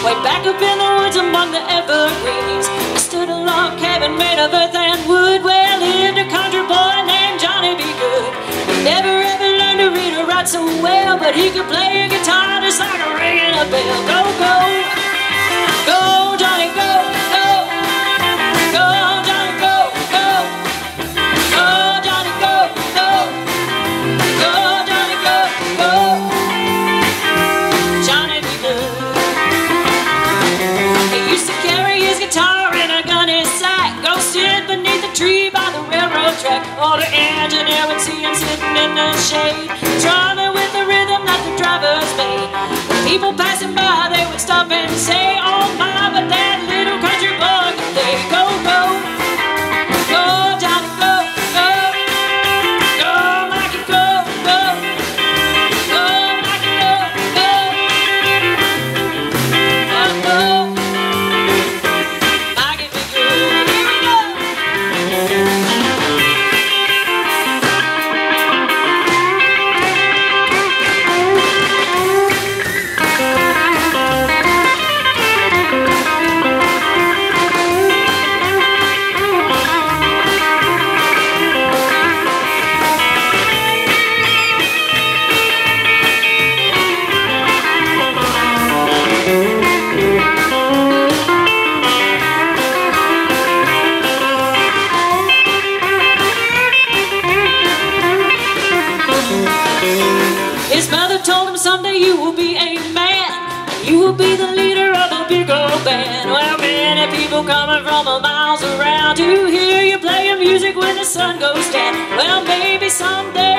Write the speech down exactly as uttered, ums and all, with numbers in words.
way back up in the woods among the evergreens. There stood a log cabin made of earth and wood, where lived a country boy named Johnny B. Goode. He never ever learned to read or write so well, but he could play a guitar just like a ringing a bell. Go, go, go, Johnny, go, go, go, Johnny, go, go, go, Johnny, go, go, go, Johnny, go, go, Johnny B. Goode. He used to carry his guitar in a gunny sack, go sit beneath the tree by the railroad track. All the engineer would see him sitting in the shade, drumming with the rhythm that the drivers made. The people passing by, they would stop and say, oh my, but that little country boy can play. Go, go, go, Johnny, go, go, go, Mikey, go, go, go, Mikey, go, go, go, go, Mikey, be good. Here we go. His mother told him someday you will be a man, you will be the leader of a big old band. Well, many people coming from a miles around to hear you play your music when the sun goes down. Well, maybe someday